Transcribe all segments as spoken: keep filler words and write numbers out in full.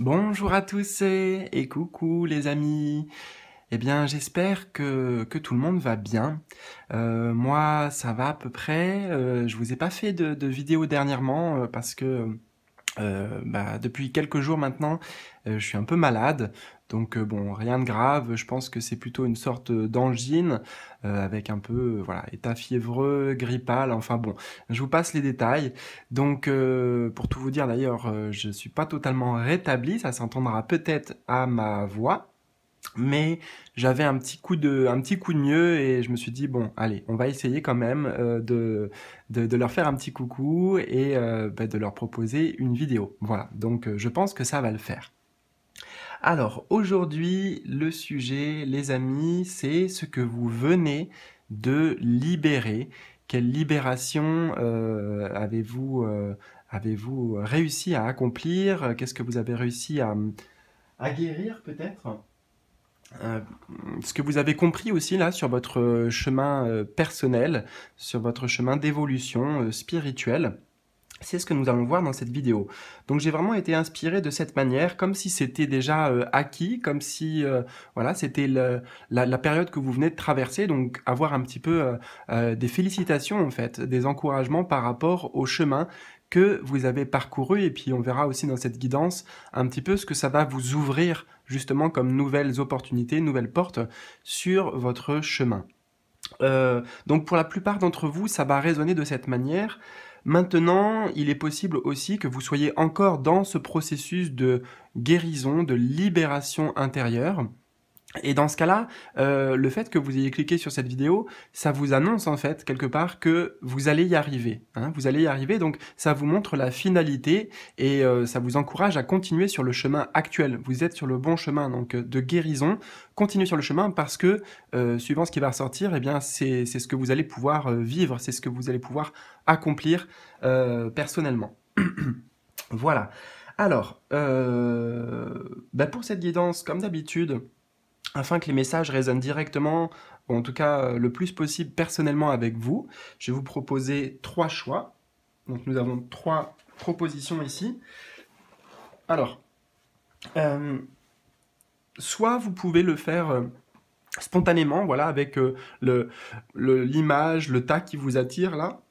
Bonjour à tous et, et coucou les amis. Eh bien, j'espère que, que tout le monde va bien. Euh, moi, ça va à peu près. Euh, je vous ai pas fait de, de vidéo dernièrement euh, parce que euh, bah, depuis quelques jours maintenant, euh, je suis un peu malade. Donc euh, bon, rien de grave. Je pense que c'est plutôt une sorte d'angine euh, avec un peu, euh, voilà, état fiévreux, grippal. Enfin bon, je vous passe les détails. Donc euh, pour tout vous dire d'ailleurs, euh, je suis pas totalement rétabli. Ça s'entendra peut-être à ma voix. Mais j'avais un petit coup de, un petit coup de mieux et je me suis dit, bon, allez, on va essayer quand même euh, de, de, de leur faire un petit coucou et euh, bah, de leur proposer une vidéo. Voilà, donc euh, je pense que ça va le faire. Alors, aujourd'hui, le sujet, les amis, c'est ce que vous venez de libérer. Quelle libération euh, avez-vous euh, avez-vous réussi à accomplir? Qu'est-ce que vous avez réussi à, à guérir peut-être? Euh, ce que vous avez compris aussi là sur votre euh, chemin euh, personnel, sur votre chemin d'évolution euh, spirituelle, c'est ce que nous allons voir dans cette vidéo. Donc j'ai vraiment été inspiré de cette manière, comme si c'était déjà euh, acquis, comme si euh, voilà, c'était le- la, la période que vous venez de traverser, donc avoir un petit peu euh, euh, des félicitations en fait, des encouragements par rapport au chemin que vous avez parcouru, et puis on verra aussi dans cette guidance un petit peu ce que ça va vous ouvrir justement comme nouvelles opportunités, nouvelles portes sur votre chemin. Euh, donc pour la plupart d'entre vous, ça va résonner de cette manière. Maintenant, il est possible aussi que vous soyez encore dans ce processus de guérison, de libération intérieure. Et dans ce cas-là, euh, le fait que vous ayez cliqué sur cette vidéo, ça vous annonce en fait quelque part que vous allez y arriver. Hein, vous allez y arriver, donc ça vous montre la finalité et euh, ça vous encourage à continuer sur le chemin actuel. Vous êtes sur le bon chemin donc de guérison. Continuez sur le chemin parce que euh, suivant ce qui va ressortir, eh bien c'est c'est ce que vous allez pouvoir euh, vivre, c'est ce que vous allez pouvoir accomplir euh, personnellement. Voilà. Alors, euh, bah pour cette guidance, comme d'habitude, afin que les messages résonnent directement, ou en tout cas euh, le plus possible personnellement avec vous, je vais vous proposer trois choix. Donc nous avons trois propositions ici. Alors, euh, soit vous pouvez le faire euh, spontanément, voilà, avec euh, le, le- l'image, le tas qui vous attire là.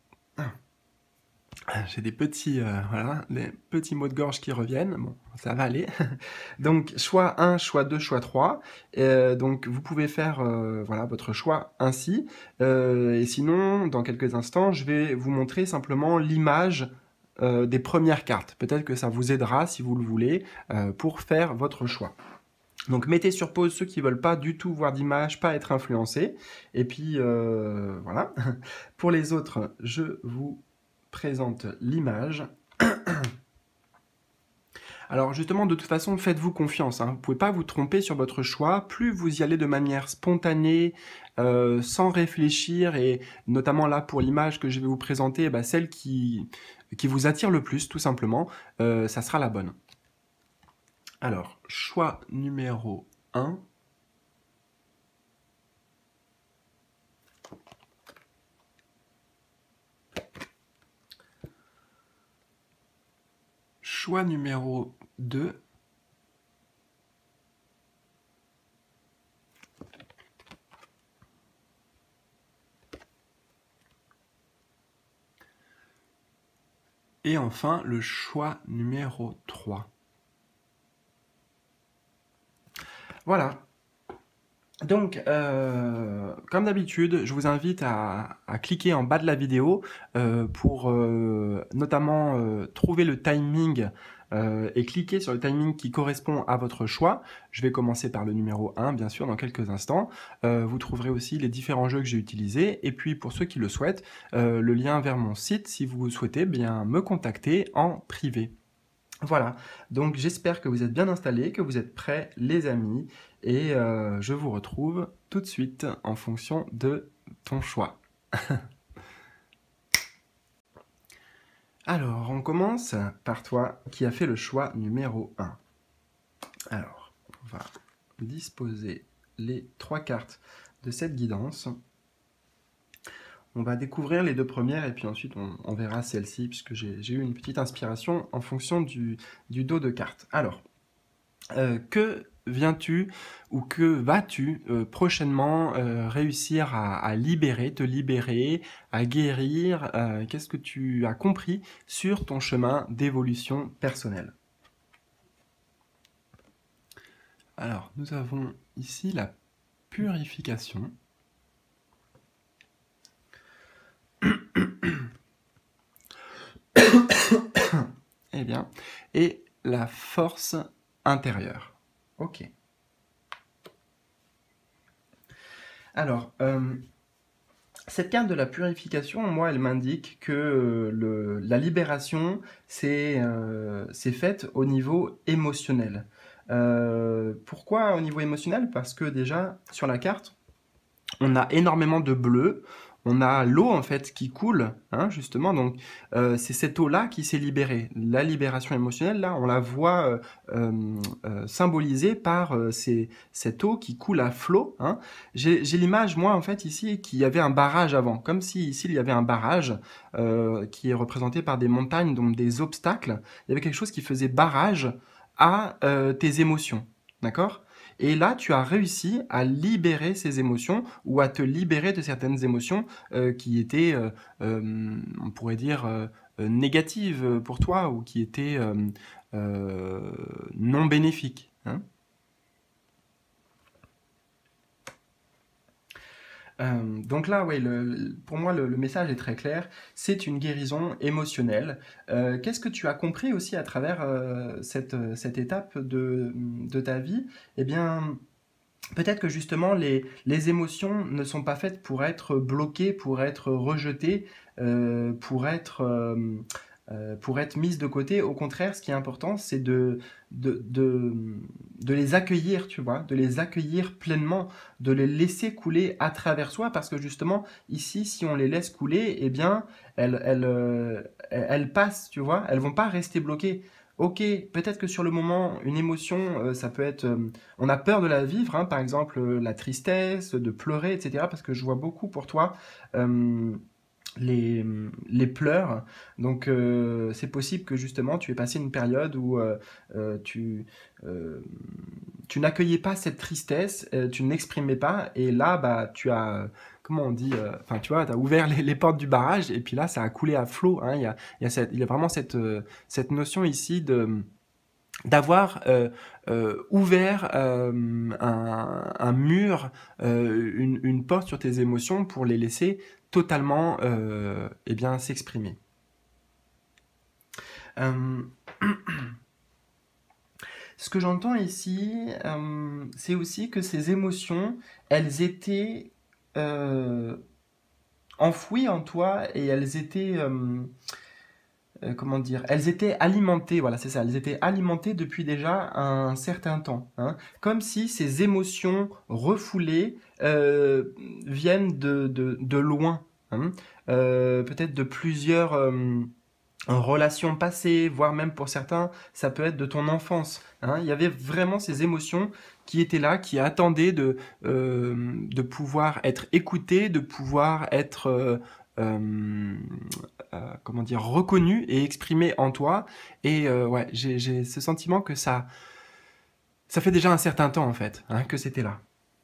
J'ai des petits, euh, voilà, des petits mots de gorge qui reviennent. Bon, ça va aller. Donc, choix un, choix deux, choix trois. Euh, donc, vous pouvez faire euh, voilà, votre choix ainsi. Euh, et sinon, dans quelques instants, je vais vous montrer simplement l'image euh, des premières cartes. Peut-être que ça vous aidera, si vous le voulez, euh, pour faire votre choix. Donc, mettez sur pause ceux qui ne veulent pas du tout voir d'image, pas être influencés. Et puis, euh, voilà. Pour les autres, je vous présente l'image. Alors justement, de toute façon, faites-vous confiance. Hein. Vous ne pouvez pas vous tromper sur votre choix. Plus vous y allez de manière spontanée, euh, sans réfléchir, et notamment là pour l'image que je vais vous présenter, bah, celle qui, qui vous attire le plus, tout simplement, euh, ça sera la bonne. Alors, choix numéro un. Choix numéro deux. Et enfin, le choix numéro trois. Voilà. Donc, euh, comme d'habitude, je vous invite à, à cliquer en bas de la vidéo euh, pour euh, notamment euh, trouver le timing euh, et cliquer sur le timing qui correspond à votre choix. Je vais commencer par le numéro un, bien sûr, dans quelques instants. Euh, vous trouverez aussi les différents jeux que j'ai utilisés. Et puis, pour ceux qui le souhaitent, euh, le lien vers mon site, si vous souhaitez bien me contacter en privé. Voilà, donc j'espère que vous êtes bien installés, que vous êtes prêts les amis, et euh, je vous retrouve tout de suite en fonction de ton choix. Alors, on commence par toi qui a fait le choix numéro un. Alors, on va disposer les trois cartes de cette guidance. On va découvrir les deux premières et puis ensuite on, on verra celle-ci puisque j'ai eu une petite inspiration en fonction du, du dos de carte. Alors, euh, que viens-tu ou que vas-tu euh, prochainement euh, réussir à, à libérer, te libérer, à guérir? euh, Qu'est-ce que tu as compris sur ton chemin d'évolution personnelle? Alors, nous avons ici la purification. Eh bien, et la force intérieure. Ok. Alors, euh, cette carte de la purification, moi, elle m'indique que euh, le, la libération, c'est euh, c'est faite au niveau émotionnel. Euh, pourquoi au niveau émotionnel? Parce que déjà, sur la carte, on a énormément de bleu, on a l'eau en fait qui coule, hein, justement, donc euh, c'est cette eau-là qui s'est libérée. La libération émotionnelle, là, on la voit euh, euh, euh, symbolisée par euh, ces, cette eau qui coule à flot. Hein. J'ai l'image, moi, en fait, ici, qu'il y avait un barrage avant, comme si ici, il y avait un barrage euh, qui est représenté par des montagnes, donc des obstacles. Il y avait quelque chose qui faisait barrage à euh, tes émotions, d'accord ? Et là, tu as réussi à libérer ces émotions ou à te libérer de certaines émotions euh, qui étaient, euh, euh, on pourrait dire, euh, euh, négatives pour toi ou qui étaient euh, euh, non bénéfiques. Hein. Euh, donc là, ouais, le, pour moi, le, le message est très clair. C'est une guérison émotionnelle. Euh, Qu'est-ce que tu as compris aussi à travers euh, cette, cette étape de, de ta vie? Eh bien, peut-être que justement les, les émotions ne sont pas faites pour être bloquées, pour être rejetées, euh, pour être, euh, euh, pour être mises de côté. Au contraire, ce qui est important, c'est de, de, de, de les accueillir, tu vois, de les accueillir pleinement, de les laisser couler à travers soi, parce que justement, ici, si on les laisse couler, eh bien, elles, elles, euh, elles passent, tu vois, elles vont pas rester bloquées. Ok, peut-être que sur le moment, une émotion, euh, ça peut être... euh, on a peur de la vivre, hein, par exemple euh, la tristesse, de pleurer, et cetera. Parce que je vois beaucoup pour toi euh, les, les pleurs. Donc euh, c'est possible que justement tu aies passé une période où euh, euh, tu, euh, tu n'accueillais pas cette tristesse, euh, tu ne l'exprimais pas, et là bah tu as... euh, Comment on dit, euh, enfin tu vois, tu as ouvert les, les portes du barrage et puis là ça a coulé à flot. Hein, il y a, il y a cette- il y a vraiment cette, euh, cette notion ici de d'avoir euh, euh, ouvert euh, un, un mur, euh, une, une porte sur tes émotions pour les laisser totalement euh, eh bien s'exprimer. Euh, ce que j'entends ici, euh, c'est aussi que ces émotions, elles étaient euh, enfouies en toi et elles étaient euh, euh, comment dire, elles étaient alimentées, voilà, c'est ça, elles étaient alimentées depuis déjà un certain temps, hein, comme si ces émotions refoulées euh, viennent de, de, de loin, hein, euh, peut-être de plusieurs euh, relations passées, voire même pour certains, ça peut être de ton enfance. Hein. Il y avait vraiment ces émotions qui étaient là, qui attendaient de, euh, de pouvoir être écoutées, de pouvoir être... euh, euh, euh, comment dire, reconnues et exprimées en toi. Et euh, ouais, j'ai ce sentiment que ça, ça fait déjà un certain temps en fait, hein, que c'était là.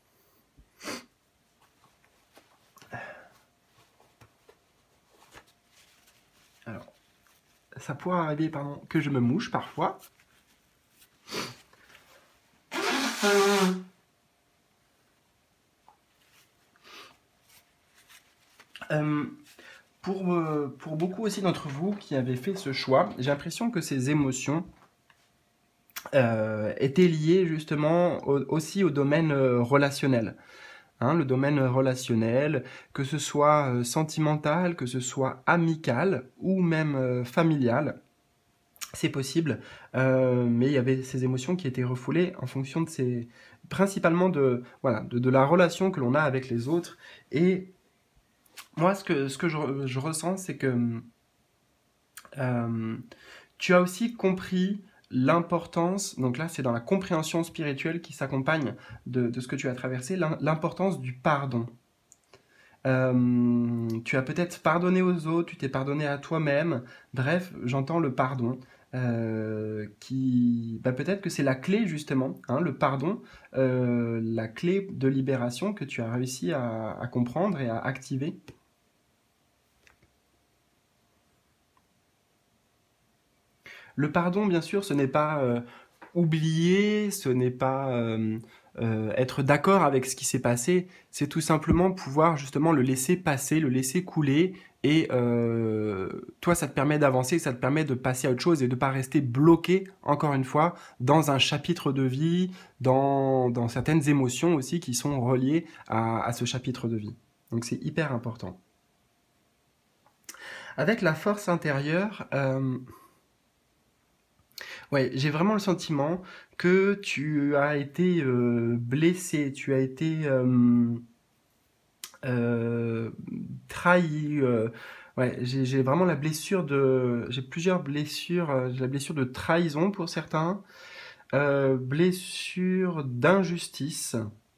Alors, ça pourrait arriver, pardon, que je me mouche parfois. Euh, pour, euh, pour beaucoup aussi d'entre vous qui avez fait ce choix, j'ai l'impression que ces émotions euh, étaient liées justement au, aussi au domaine euh, relationnel. Hein, le domaine relationnel, que ce soit euh, sentimental, que ce soit amical ou même euh, familial. C'est possible, euh, mais il y avait ces émotions qui étaient refoulées en fonction de ces, principalement de, voilà, de, de la relation que l'on a avec les autres. Et moi, ce que, ce que je, je ressens, c'est que euh, tu as aussi compris l'importance, donc là c'est dans la compréhension spirituelle qui s'accompagne de, de ce que tu as traversé, l'importance du pardon. Euh, tu as peut-être pardonné aux autres, tu t'es pardonné à toi-même. Bref, j'entends le pardon. Euh, qui, bah, peut-être que c'est la clé justement, hein, le pardon, euh, la clé de libération que tu as réussi à, à comprendre et à activer. Le pardon, bien sûr, ce n'est pas euh, oublier, ce n'est pas euh, euh, être d'accord avec ce qui s'est passé, c'est tout simplement pouvoir justement le laisser passer, le laisser couler, et euh, toi, ça te permet d'avancer, ça te permet de passer à autre chose et de ne pas rester bloqué, encore une fois, dans un chapitre de vie, dans, dans certaines émotions aussi qui sont reliées à, à ce chapitre de vie. Donc c'est hyper important. Avec la force intérieure, euh, ouais, j'ai vraiment le sentiment que tu as été euh, blessé, tu as été euh, euh, trahi. euh, ouais, j'ai j'ai vraiment la blessure de, j'ai plusieurs blessures. euh, J'ai la blessure de trahison pour certains, euh, blessure d'injustice,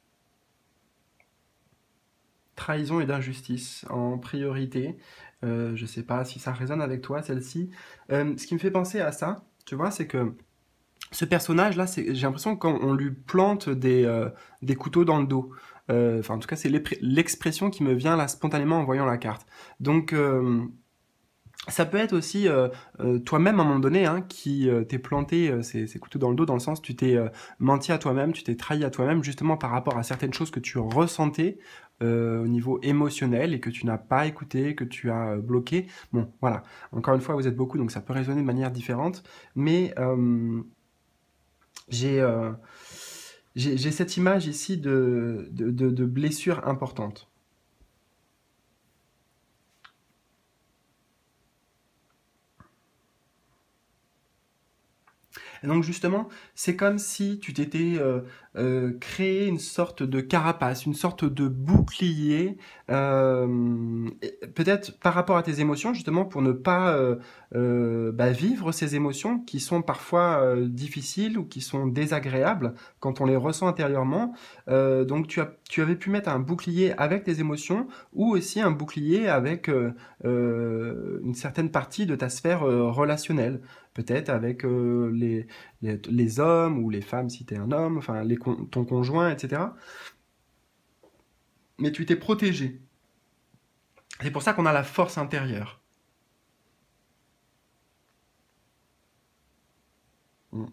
trahison et d'injustice en priorité. Euh, je sais pas si ça résonne avec toi, celle-ci. Euh, ce qui me fait penser à ça, tu vois, c'est que ce personnage-là, c'est- j'ai l'impression qu'on lui plante des, euh, des couteaux dans le dos. Euh, Enfin, en tout cas, c'est l'épr- l'expression qui me vient là spontanément en voyant la carte. Donc, euh, ça peut être aussi euh, euh, toi-même à un moment donné hein, qui euh, t'es planté euh, ces, ces couteaux dans le dos, dans le sens tu t'es euh, menti à toi-même, tu t'es trahi à toi-même, justement par rapport à certaines choses que tu ressentais euh, au niveau émotionnel et que tu n'as pas écouté, que tu as euh, bloqué. Bon, voilà. Encore une fois, vous êtes beaucoup, donc ça peut résonner de manière différente, mais euh, j'ai euh, j'ai j'ai cette image ici de, de, de, de blessure importante. Et donc justement, c'est comme si tu t'étais euh, euh, créé une sorte de carapace, une sorte de bouclier, euh, et peut-être par rapport à tes émotions, justement pour ne pas euh, euh, bah, vivre ces émotions qui sont parfois euh, difficiles ou qui sont désagréables quand on les ressent intérieurement. Euh, donc tu as, tu avais pu mettre un bouclier avec tes émotions ou aussi un bouclier avec euh, euh, une certaine partie de ta sphère euh, relationnelle, peut-être avec euh, les, les, les hommes ou les femmes si tu es un homme, enfin les, ton conjoint, et cetera. Mais tu t'es protégé. C'est pour ça qu'on a la force intérieure. Mm.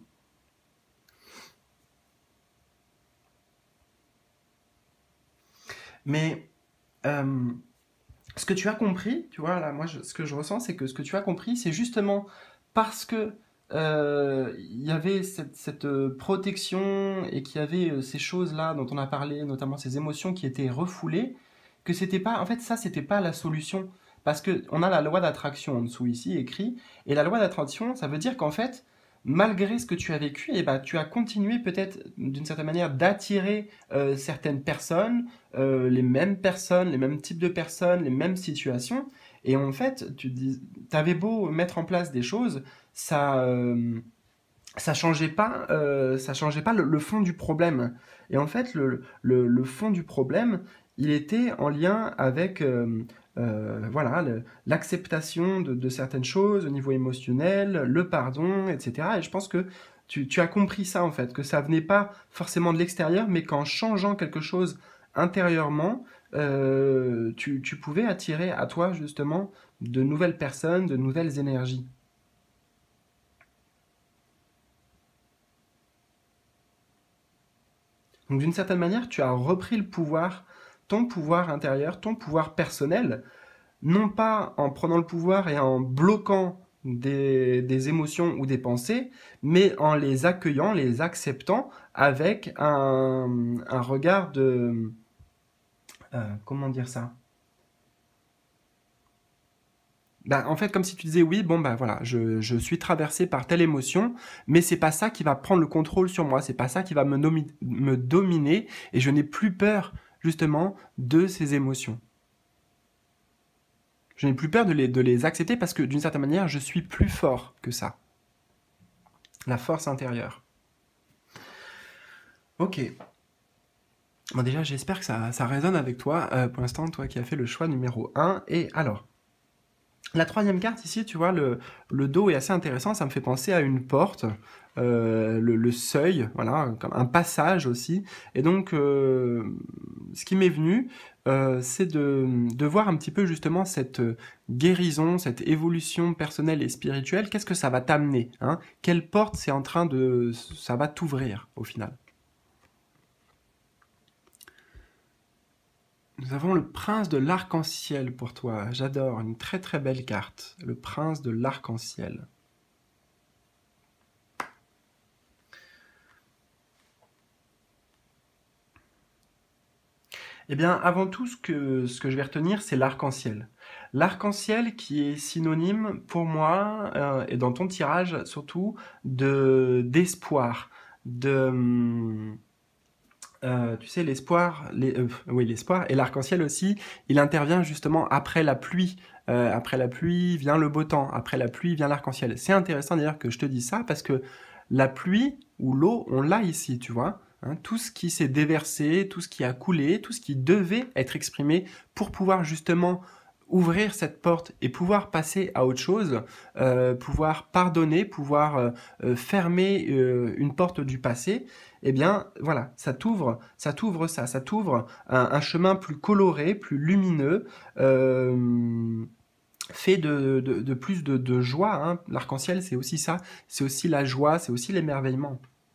Mais euh, ce que tu as compris, tu vois, là, moi, je- ce que je ressens, c'est que ce que tu as compris, c'est justement parce que euh, il y avait cette, cette, euh, protection et qu'il y avait euh, ces choses-là dont on a parlé, notamment ces émotions qui étaient refoulées, que c'était pas, en fait, ça, c'était pas la solution. Parce que on a la loi d'attraction en dessous ici écrit, et la loi d'attraction, ça veut dire qu'en fait, malgré ce que tu as vécu, et ben, tu as continué peut-être d'une certaine manière d'attirer euh, certaines personnes, euh, les mêmes personnes, les mêmes types de personnes, les mêmes situations. Et en fait, tu dis, t'avais beau mettre en place des choses, ça, euh, ça changeait pas, euh, ça changeait pas le, le fond du problème. Et en fait, le, le, le fond du problème, il était en lien avec, euh, euh, voilà, le- l'acceptation de, de certaines choses au niveau émotionnel, le pardon, et cetera. Et je pense que tu, tu as compris ça en fait, que ça venait pas forcément de l'extérieur, mais qu'en changeant quelque chose intérieurement, euh, tu, tu pouvais attirer à toi justement de nouvelles personnes, de nouvelles énergies. Donc d'une certaine manière, tu as repris le pouvoir, ton pouvoir intérieur, ton pouvoir personnel, non pas en prenant le pouvoir et en bloquant des, des émotions ou des pensées, mais en les accueillant, les acceptant avec un, un regard de... euh, comment dire ça? Ben, en fait, comme si tu disais oui, bon ben voilà, je, je suis traversé par telle émotion, mais c'est pas ça qui va prendre le contrôle sur moi, c'est pas ça qui va me, nomi- me dominer, et je n'ai plus peur justement de ces émotions. Je n'ai plus peur de les, de les accepter parce que d'une certaine manière, je suis plus fort que ça. La force intérieure. Ok. Bon, déjà, j'espère que ça, ça résonne avec toi, euh, pour l'instant, toi qui as fait le choix numéro un. Et alors, la troisième carte ici, tu vois, le, le dos est assez intéressant, ça me fait penser à une porte, euh, le, le seuil, voilà, comme un passage aussi. Et donc, euh, ce qui m'est venu, euh, c'est de, de voir un petit peu justement cette guérison, cette évolution personnelle et spirituelle. Qu'est-ce que ça va t'amener, hein? Quelle porte c'est en train de... ça va t'ouvrir au final? Nous avons le prince de l'arc-en-ciel pour toi. J'adore, une très très belle carte. Le prince de l'arc-en-ciel. Eh bien, avant tout, ce que, ce que je vais retenir, c'est l'arc-en-ciel. L'arc-en-ciel qui est synonyme pour moi, euh, et dans ton tirage surtout, de d'espoir, de... hum, euh, tu sais, l'espoir, les- euh, oui, l'espoir et l'arc-en-ciel aussi, il intervient justement après la pluie. Euh, après la pluie vient le beau temps, après la pluie vient l'arc-en-ciel. C'est intéressant d'ailleurs que je te dise ça parce que la pluie ou l'eau, on l'a ici, tu vois. Hein, tout ce qui s'est déversé, tout ce qui a coulé, tout ce qui devait être exprimé pour pouvoir justement ouvrir cette porte et pouvoir passer à autre chose, euh, pouvoir pardonner, pouvoir euh, euh, fermer euh, une porte du passé, eh bien, voilà, ça t'ouvre, ça t'ouvre ça, ça t'ouvre un, un chemin plus coloré, plus lumineux, euh, fait de, de, de plus de, de joie. Hein. L'arc-en-ciel, c'est aussi ça, c'est aussi la joie, c'est aussi l'émerveillement.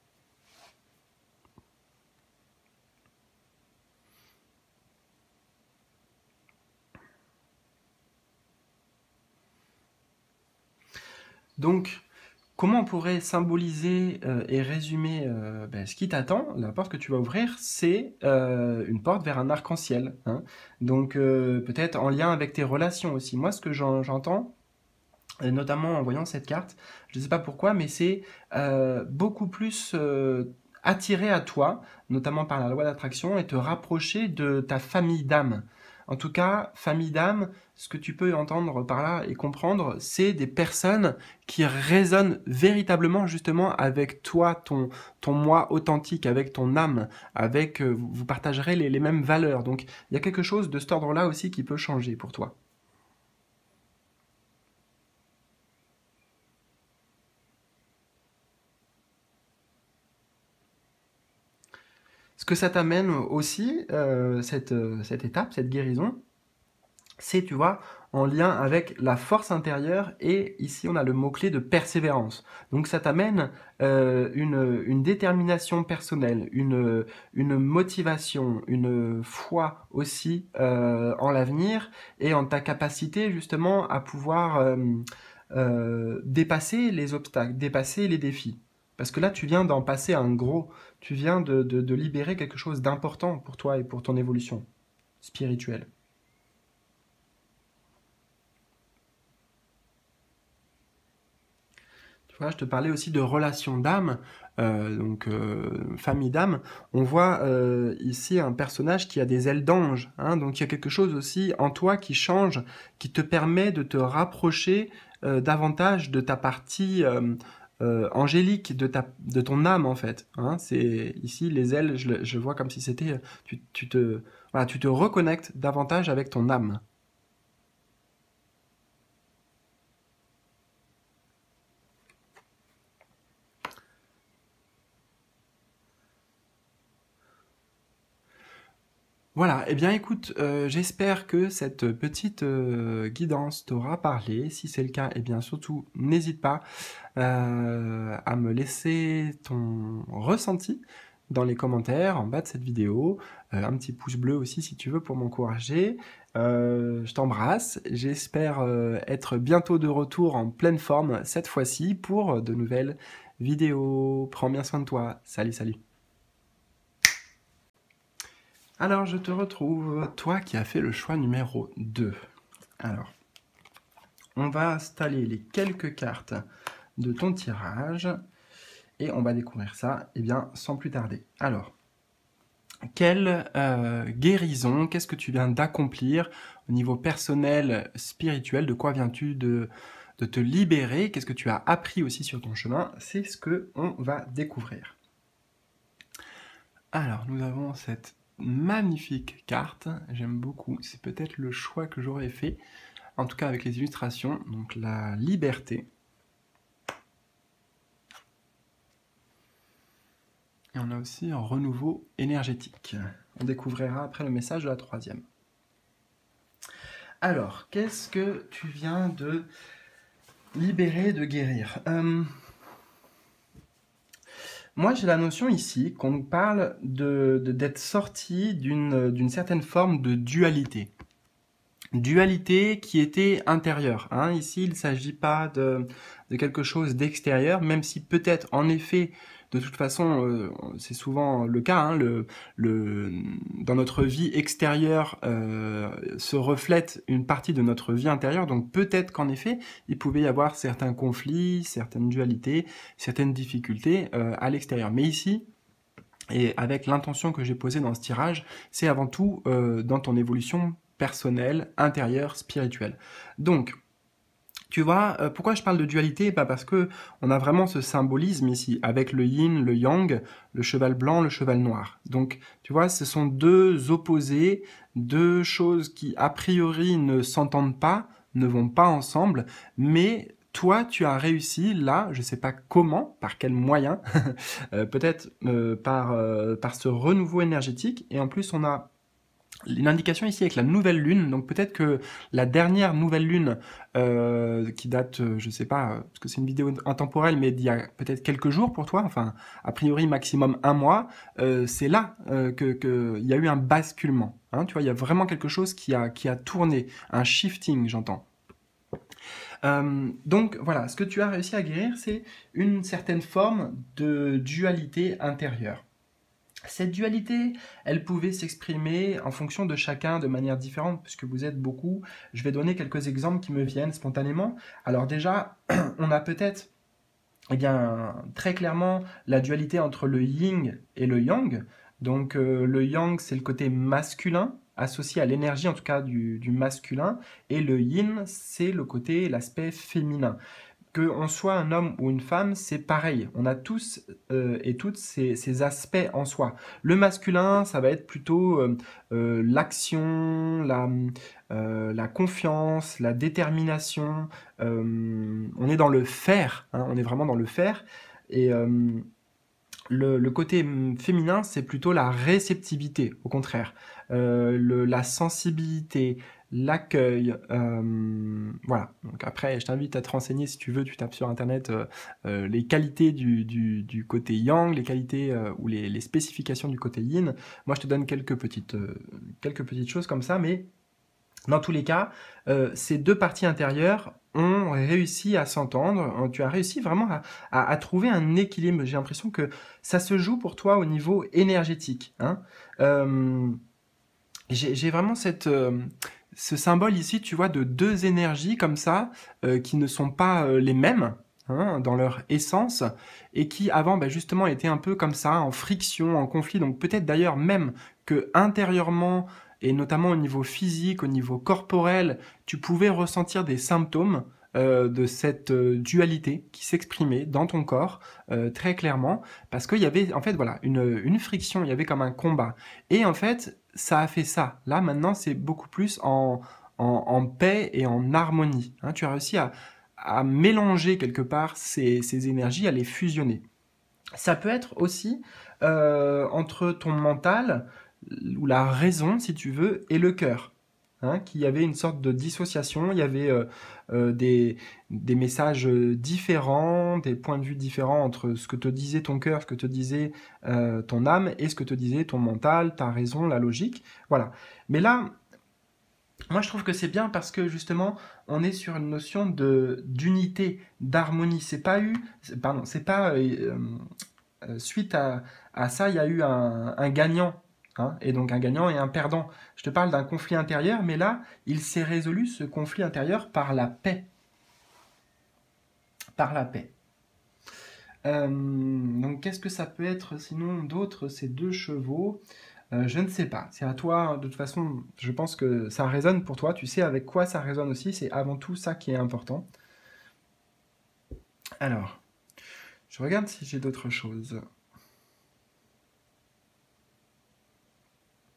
Donc, comment on pourrait symboliser euh, et résumer euh, ben, ce qui t'attend? La porte que tu vas ouvrir, c'est euh, une porte vers un arc-en-ciel. Hein. Donc, euh, peut-être en lien avec tes relations aussi. Moi, ce que j'en- j'entends, et notamment en voyant cette carte, je ne sais pas pourquoi, mais c'est euh, beaucoup plus euh, attiré à toi, notamment par la loi d'attraction, et te rapprocher de ta famille d'âme. En tout cas, famille d'âme, ce que tu peux entendre par là et comprendre, c'est des personnes qui résonnent véritablement justement avec toi, ton, ton moi authentique, avec ton âme, avec euh, vous vous partagerez les, les mêmes valeurs. Donc il y a quelque chose de cet ordre-là aussi qui peut changer pour toi. Ce que ça t'amène aussi, euh, cette, euh, cette étape, cette guérison, c'est, tu vois, en lien avec la force intérieure et ici on a le mot-clé de persévérance. Donc ça t'amène euh, une, une détermination personnelle, une, une motivation, une foi aussi euh, en l'avenir et en ta capacité justement à pouvoir euh, euh, dépasser les obstacles, dépasser les défis. Parce que là, tu viens d'en passer un gros, tu viens de, de, de libérer quelque chose d'important pour toi et pour ton évolution spirituelle. Tu vois, je te parlais aussi de relation d'âme, euh, donc euh, famille d'âme. On voit euh, ici un personnage qui a des ailes d'ange, hein, donc il y a quelque chose aussi en toi qui change, qui te permet de te rapprocher euh, davantage de ta partie euh, euh, angélique, de, ta, de ton âme en fait. Hein. C'est ici les ailes, je, le- je vois comme si c'était, tu, tu te, voilà, tu te reconnectes davantage avec ton âme. Voilà, eh bien écoute, euh, j'espère que cette petite euh, guidance t'aura parlé. Si c'est le cas, eh bien surtout n'hésite pas euh, à me laisser ton ressenti dans les commentaires en bas de cette vidéo. Euh, un petit pouce bleu aussi si tu veux pour m'encourager. Euh, je t'embrasse, j'espère euh, être bientôt de retour en pleine forme cette fois-ci pour de nouvelles vidéos. Prends bien soin de toi. Salut, salut. Alors, je te retrouve, toi qui as fait le choix numéro deux. Alors, on va installer les quelques cartes de ton tirage et on va découvrir ça eh bien, sans plus tarder. Alors, quelle euh, guérison, qu'est-ce que tu viens d'accomplir au niveau personnel, spirituel, de quoi viens-tu de, de te libérer, qu'est-ce que tu as appris aussi sur ton chemin, c'est ce que on va découvrir. Alors, nous avons cette magnifique carte, j'aime beaucoup, c'est peut-être le choix que j'aurais fait, en tout cas avec les illustrations, donc la liberté. Et on a aussi un renouveau énergétique. On découvrira après le message de la troisième. Alors, qu'est-ce que tu viens de libérer, de guérir? euh, Moi, j'ai la notion ici qu'on nous parle de, de, d'être sorti d'une, d'une certaine forme de dualité. Dualité qui était intérieure. Hein. Ici, il ne s'agit pas de, de quelque chose d'extérieur, même si peut-être, en effet, de toute façon, euh, c'est souvent le cas, hein, le, le, dans notre vie extérieure euh, se reflète une partie de notre vie intérieure, donc peut-être qu'en effet, il pouvait y avoir certains conflits, certaines dualités, certaines difficultés euh, à l'extérieur. Mais ici, et avec l'intention que j'ai posée dans ce tirage, c'est avant tout euh, dans ton évolution personnelle, intérieure, spirituelle. Donc, tu vois, euh, pourquoi je parle de dualité? Bah parce que on a vraiment ce symbolisme ici, avec le yin, le yang, le cheval blanc, le cheval noir. Donc, tu vois, ce sont deux opposés, deux choses qui, a priori, ne s'entendent pas, ne vont pas ensemble, mais toi, tu as réussi, là, je sais pas comment, par quel moyen, euh, peut-être euh, par, euh, par ce renouveau énergétique, et en plus, on a une indication ici avec la nouvelle lune, donc peut-être que la dernière nouvelle lune euh, qui date, euh, je sais pas, euh, parce que c'est une vidéo intemporelle, mais d'il y a peut-être quelques jours pour toi, enfin a priori maximum un mois, euh, c'est là euh, que que il y a eu un basculement. Hein, tu vois, il y a vraiment quelque chose qui a qui a tourné, un shifting, j'entends. Euh, donc voilà, ce que tu as réussi à guérir, c'est une certaine forme de dualité intérieure. Cette dualité, elle pouvait s'exprimer en fonction de chacun de manière différente, puisque vous êtes beaucoup. Je vais donner quelques exemples qui me viennent spontanément. Alors déjà, on a peut-être, eh bien, très clairement la dualité entre le yin et le yang. Donc euh, le yang, c'est le côté masculin, associé à l'énergie en tout cas du, du masculin, et le yin, c'est le côté, l'aspect féminin. Qu'on soit un homme ou une femme, c'est pareil. On a tous euh, et toutes ces, ces aspects en soi. Le masculin, ça va être plutôt euh, euh, l'action, la, euh, la confiance, la détermination. Euh, on est dans le faire, hein, on est vraiment dans le faire. Et euh, le, le côté féminin, c'est plutôt la réceptivité, au contraire. Euh, le, la sensibilité, l'accueil, euh, voilà. Donc après, je t'invite à te renseigner si tu veux, tu tapes sur internet euh, euh, les qualités du, du, du côté yang, les qualités euh, ou les, les spécifications du côté yin. Moi, je te donne quelques petites, euh, quelques petites choses comme ça, mais dans tous les cas, euh, ces deux parties intérieures ont réussi à s'entendre. Tu as réussi vraiment à, à, à trouver un équilibre. J'ai l'impression que ça se joue pour toi au niveau énergétique. Hein. Euh, j'ai vraiment cette, euh, ce symbole ici, tu vois, de deux énergies comme ça, euh, qui ne sont pas euh, les mêmes. Hein, dans leur essence, et qui avant bah, justement étaient un peu comme ça, en friction, en conflit, donc peut-être d'ailleurs même que intérieurement, et notamment au niveau physique, au niveau corporel, tu pouvais ressentir des symptômes euh, de cette euh, dualité qui s'exprimait dans ton corps euh, très clairement, parce qu'il y avait en fait voilà une, une friction, il y avait comme un combat, et en fait ça a fait ça. Là maintenant c'est beaucoup plus en, en, en paix et en harmonie. Hein, tu as réussi à à mélanger quelque part ces, ces énergies, à les fusionner. Ça peut être aussi euh, entre ton mental, ou la raison, si tu veux, et le cœur. Hein, qu'il y avait une sorte de dissociation, il y avait euh, euh, des, des messages différents, des points de vue différents entre ce que te disait ton cœur, ce que te disait euh, ton âme, et ce que te disait ton mental, ta raison, la logique. Voilà. Mais là, moi, je trouve que c'est bien parce que justement, on est sur une notion de d'unité, d'harmonie. C'est pas eu, pardon, c'est pas euh, euh, suite à, à ça, il y a eu un, un gagnant, hein, et donc un gagnant et un perdant. Je te parle d'un conflit intérieur, mais là, il s'est résolu ce conflit intérieur par la paix, par la paix. Euh, donc, qu'est-ce que ça peut être sinon d'autre ces deux chevaux? Euh, je ne sais pas, c'est à toi, de toute façon, je pense que ça résonne pour toi, tu sais avec quoi ça résonne aussi, c'est avant tout ça qui est important. Alors, je regarde si j'ai d'autres choses.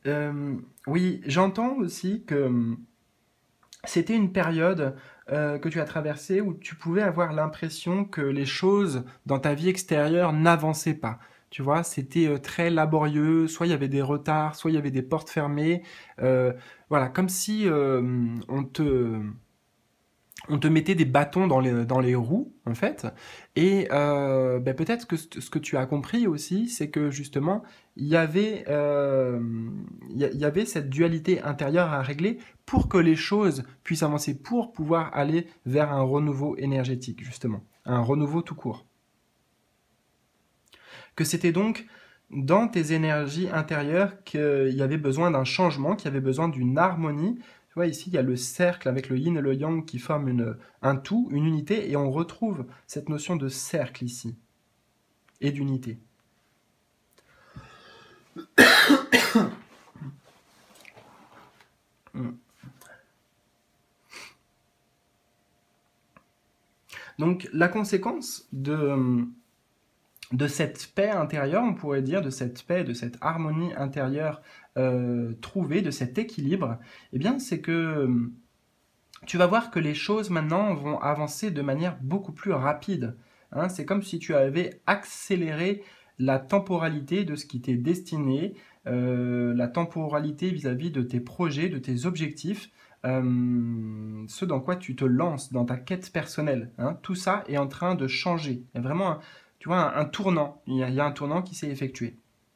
Euh, oui, j'entends aussi que hum, c'était une période euh, que tu as traversée où tu pouvais avoir l'impression que les choses dans ta vie extérieure n'avançaient pas. Tu vois, c'était euh, très laborieux, soit il y avait des retards, soit il y avait des portes fermées. Euh, voilà, comme si euh, on te, on te mettait des bâtons dans les, dans les roues, en fait. Et euh, ben peut-être que ce ce que tu as compris aussi, c'est que justement, il y avait, euh, il y a- il y avait cette dualité intérieure à régler pour que les choses puissent avancer, pour pouvoir aller vers un renouveau énergétique, justement, un renouveau tout court. Que c'était donc dans tes énergies intérieures qu'il y avait besoin d'un changement, qu'il y avait besoin d'une harmonie. Tu vois, ici, il y a le cercle avec le yin et le yang qui forment une, un tout, une unité, et on retrouve cette notion de cercle ici, et d'unité. Mm. Donc, la conséquence de, de cette paix intérieure, on pourrait dire, de cette paix, de cette harmonie intérieure euh, trouvée, de cet équilibre, eh bien, c'est que tu vas voir que les choses maintenant vont avancer de manière beaucoup plus rapide. Hein, c'est comme si tu avais accéléré la temporalité de ce qui t'est destiné, euh, la temporalité vis-à-vis de tes projets, de tes objectifs, euh, ce dans quoi tu te lances dans ta quête personnelle. Hein. Tout ça est en train de changer. Il y a vraiment un, tu vois, un, un tournant. Il y, a, il y a un tournant qui s'est effectué.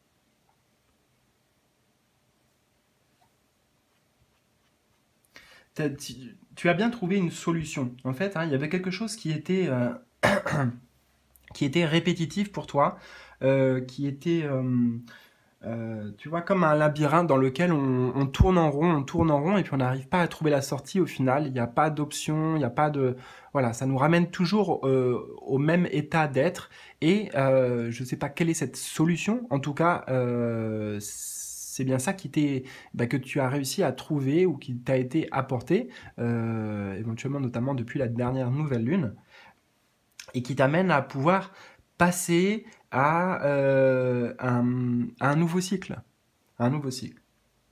Tu, tu as bien trouvé une solution. En fait, hein, il y avait quelque chose qui était euh, qui était répétitif pour toi, euh, qui était, euh, euh, tu vois, comme un labyrinthe dans lequel on, on tourne en rond, on tourne en rond, et puis on n'arrive pas à trouver la sortie au final. Il n'y a pas d'option, il n'y a pas de... Voilà, ça nous ramène toujours euh, au même état d'être. Et euh, je ne sais pas quelle est cette solution. En tout cas, euh, c'est bien ça qui t'est, bah, que tu as réussi à trouver ou qui t'a été apporté, euh, éventuellement notamment depuis la dernière nouvelle lune et qui t'amène à pouvoir passer à, euh, un, à un nouveau cycle. Un nouveau cycle.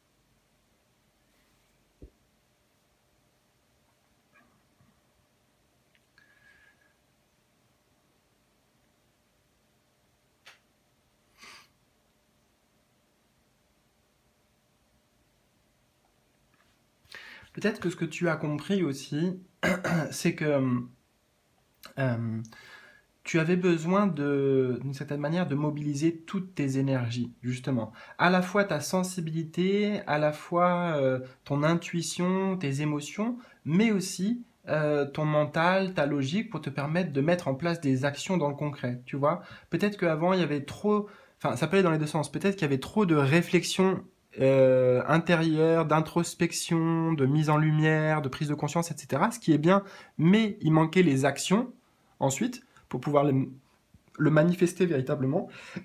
Peut-être que ce que tu as compris aussi, c'est que euh, tu avais besoin de, d'une certaine manière, de mobiliser toutes tes énergies, justement. À la fois ta sensibilité, à la fois euh, ton intuition, tes émotions, mais aussi euh, ton mental, ta logique pour te permettre de mettre en place des actions dans le concret, tu vois. Peut-être qu'avant, il y avait trop... Enfin, ça peut aller dans les deux sens. Peut-être qu'il y avait trop de réflexion euh, intérieure, d'introspection, de mise en lumière, de prise de conscience, et cetera. Ce qui est bien, mais il manquait les actions ensuite pour pouvoir le, le manifester véritablement.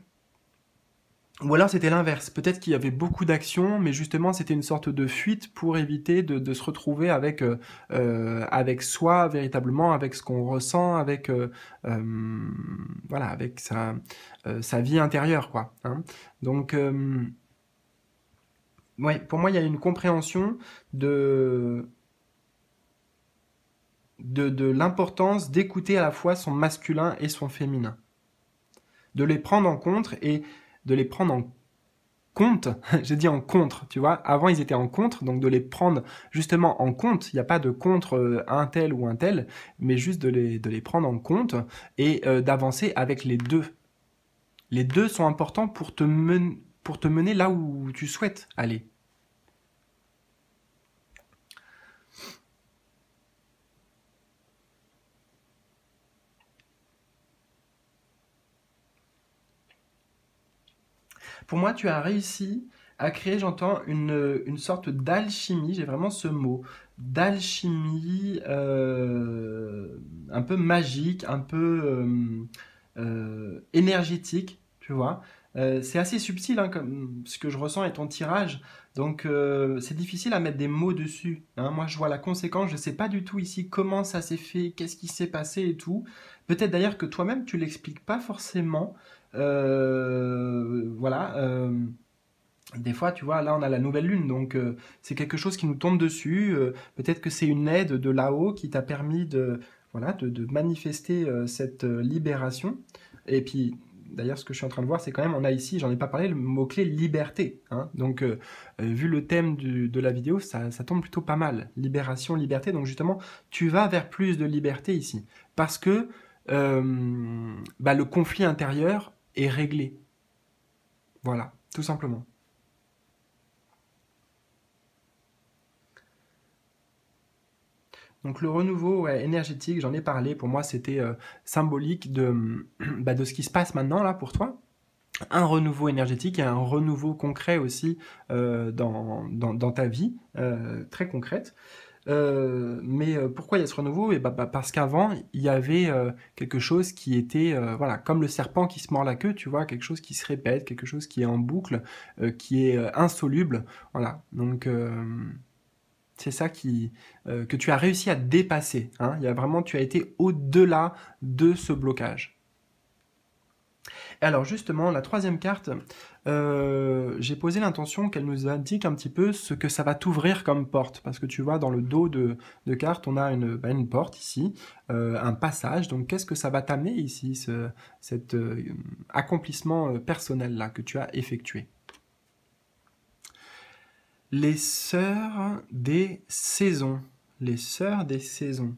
Ou alors c'était l'inverse. Peut-être qu'il y avait beaucoup d'actions, mais justement c'était une sorte de fuite pour éviter de, de se retrouver avec, euh, euh, avec soi véritablement, avec ce qu'on ressent, avec, euh, euh, voilà, avec sa, euh, sa vie intérieure, quoi. Hein. Donc, euh, ouais, pour moi il y a une compréhension de, de, de l'importance d'écouter à la fois son masculin et son féminin, de les prendre en compte et de les prendre en compte, j'ai dit en contre, tu vois, avant ils étaient en contre, donc de les prendre justement en compte, il n'y a pas de contre euh, un tel ou un tel, mais juste de les, de les prendre en compte et euh, d'avancer avec les deux. Les deux sont importants pour te, men pour te mener là où tu souhaites aller. Pour moi, tu as réussi à créer, j'entends, une, une sorte d'alchimie, j'ai vraiment ce mot, d'alchimie euh, un peu magique, un peu euh, euh, énergétique, tu vois. Euh, c'est assez subtil, hein, comme ce que je ressens est ton tirage, donc euh, c'est difficile à mettre des mots dessus. Hein. Moi, je vois la conséquence, je ne sais pas du tout ici comment ça s'est fait, qu'est-ce qui s'est passé et tout. Peut-être d'ailleurs que toi-même, tu l'expliques pas forcément. Euh, voilà. Euh, des fois, tu vois, là, on a la nouvelle lune, donc euh, c'est quelque chose qui nous tombe dessus. euh, Peut-être que c'est une aide de là-haut qui t'a permis de, voilà, de, de manifester euh, cette euh, libération. Et puis, d'ailleurs, ce que je suis en train de voir, c'est quand même, on a ici, j'en ai pas parlé, le mot-clé liberté, hein. Donc, euh, euh, vu le thème du- de la vidéo, ça, ça tombe plutôt pas mal. Libération, liberté. Donc, justement, tu vas vers plus de liberté ici. Parce que euh, bah, le conflit intérieur est réglé. Voilà, tout simplement. Donc le renouveau ouais, énergétique, j'en ai parlé, pour moi c'était euh, symbolique de, bah, de ce qui se passe maintenant là pour toi. Un renouveau énergétique et un renouveau concret aussi euh, dans, dans, dans ta vie, euh, très concrète. Euh, mais euh, pourquoi il y a ce renouveau? Et bah, bah, parce qu'avant, il y avait euh, quelque chose qui était, euh, voilà, comme le serpent qui se mord la queue, tu vois, quelque chose qui se répète, quelque chose qui est en boucle, euh, qui est euh, insoluble. Voilà, donc... Euh, c'est ça qui, euh, que tu as réussi à dépasser, hein. Il y a vraiment, tu as été au-delà de ce blocage. Alors justement, la troisième carte, euh, j'ai posé l'intention qu'elle nous indique un petit peu ce que ça va t'ouvrir comme porte. Parce que tu vois, dans le dos de, de carte, on a une, bah, une porte ici, euh, un passage. Donc qu'est-ce que ça va t'amener ici, ce, cet euh, accomplissement euh, personnel-là que tu as effectué? Les sœurs des saisons. Les sœurs des saisons.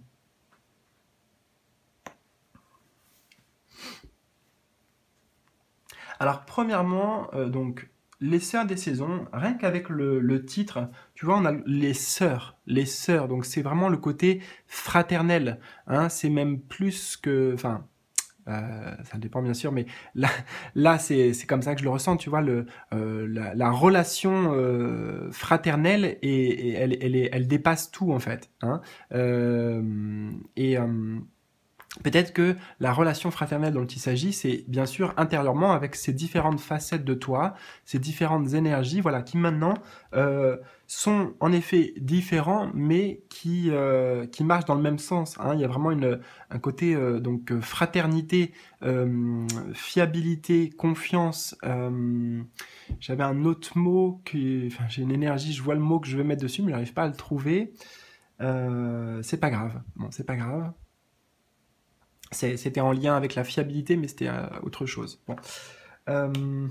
Alors, premièrement, euh, donc, les sœurs des saisons, rien qu'avec le, le titre, tu vois, on a les sœurs, les sœurs, donc c'est vraiment le côté fraternel, hein, c'est même plus que, enfin, euh, ça dépend bien sûr, mais là, là c'est c'est comme ça que je le ressens, tu vois, le, euh, la, la relation euh, fraternelle, et, et elle, elle, est, elle dépasse tout, en fait, hein, euh, et... euh, peut-être que la relation fraternelle dont il s'agit, c'est bien sûr intérieurement avec ces différentes facettes de toi, ces différentes énergies, voilà, qui maintenant euh, sont en effet différents, mais qui euh, qui marchent dans le même sens, hein. Il y a vraiment une un côté euh, donc euh, fraternité, euh, fiabilité, confiance. Euh, J'avais un autre mot qui, enfin, j'ai une énergie, je vois le mot que je veux mettre dessus, mais j'arrive pas à le trouver. Euh, c'est pas grave. Bon, c'est pas grave. C'était en lien avec la fiabilité, mais c'était euh, autre chose. Bon. Euh,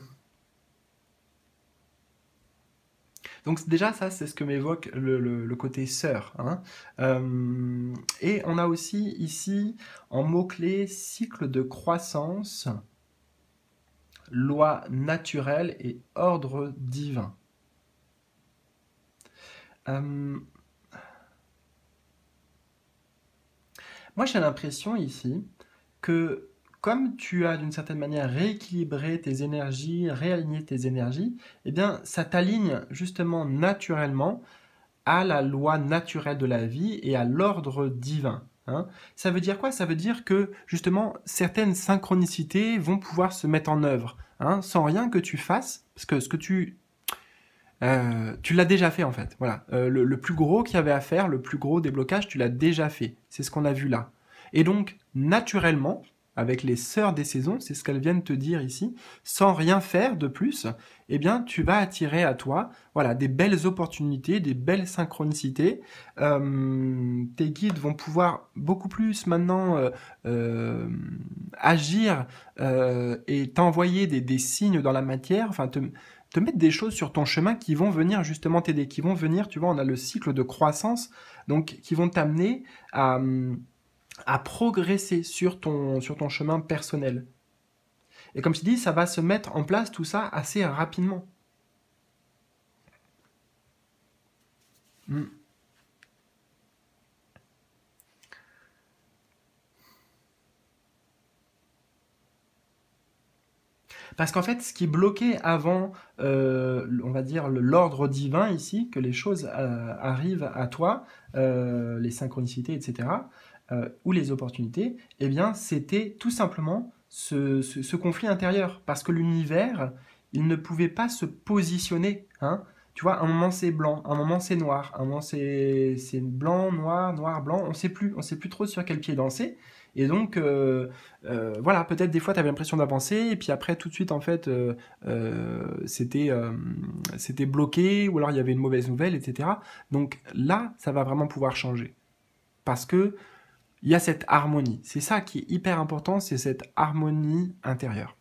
donc déjà, ça, c'est ce que m'évoque le, le, le côté sœur, hein. Euh, et on a aussi ici, en mots-clés, cycle de croissance, loi naturelle et ordre divin. Euh, moi, j'ai l'impression ici que comme tu as d'une certaine manière rééquilibré tes énergies, réaligné tes énergies, eh bien, ça t'aligne justement naturellement à la loi naturelle de la vie et à l'ordre divin, hein. Ça veut dire quoi? Ça veut dire que justement certaines synchronicités vont pouvoir se mettre en œuvre, hein, sans rien que tu fasses, parce que ce que tu euh, tu l'as déjà fait en fait. Voilà. Euh, le, le plus gros qu'il y avait à faire, le plus gros déblocage, tu l'as déjà fait. C'est ce qu'on a vu là. Et donc, naturellement, avec les sœurs des saisons, c'est ce qu'elles viennent te dire ici, sans rien faire de plus, eh bien, tu vas attirer à toi, voilà, des belles opportunités, des belles synchronicités. Euh, tes guides vont pouvoir beaucoup plus maintenant euh, euh, agir euh, et t'envoyer des, des signes dans la matière, enfin te, te mettre des choses sur ton chemin qui vont venir justement t'aider, qui vont venir, tu vois, on a le cycle de croissance, donc qui vont t'amener à, à progresser sur ton, sur ton chemin personnel. Et comme je dis, ça va se mettre en place tout ça assez rapidement. Mm. Parce qu'en fait, ce qui bloquait avant, euh, on va dire, l'ordre divin ici, que les choses euh, arrivent à toi, euh, les synchronicités, et cetera, euh, ou les opportunités, eh bien, c'était tout simplement ce, ce- ce conflit intérieur. Parce que l'univers, il ne pouvait pas se positionner, hein. Tu vois, un moment c'est blanc, un moment c'est noir, un moment c'est c'est blanc, noir, noir, blanc, on sait plus, on sait plus trop sur quel pied danser. Et donc, euh, euh, voilà, peut-être des fois, tu avais l'impression d'avancer, et puis après, tout de suite, en fait, euh, euh, c'était euh, c'était bloqué, ou alors il y avait une mauvaise nouvelle, et cetera. Donc là, ça va vraiment pouvoir changer. Parce que il y a cette harmonie. C'est ça qui est hyper important, c'est cette harmonie intérieure.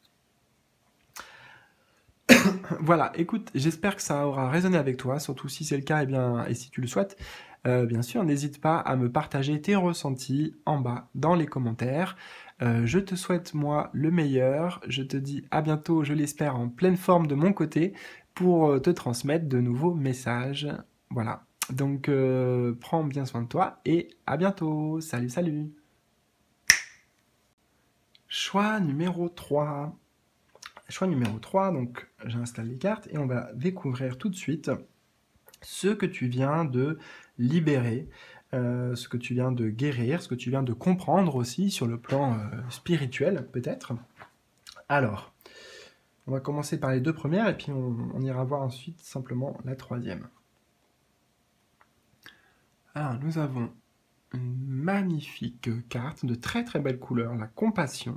Voilà, écoute, j'espère que ça aura résonné avec toi, surtout si c'est le cas, et, bien, et si tu le souhaites. Euh, bien sûr, n'hésite pas à me partager tes ressentis en bas dans les commentaires. Euh, je te souhaite, moi, le meilleur. Je te dis à bientôt, je l'espère, en pleine forme de mon côté, pour te transmettre de nouveaux messages. Voilà. Donc, euh, prends bien soin de toi et à bientôt. Salut, salut. Choix numéro trois. Choix numéro trois, donc j'installe les cartes et on va découvrir tout de suite ce que tu viens de libérer, euh, ce que tu viens de guérir, ce que tu viens de comprendre aussi sur le plan euh, spirituel peut-être. Alors, on va commencer par les deux premières et puis on, on ira voir ensuite simplement la troisième. Alors, nous avons une magnifique carte de très très belle couleur, la compassion.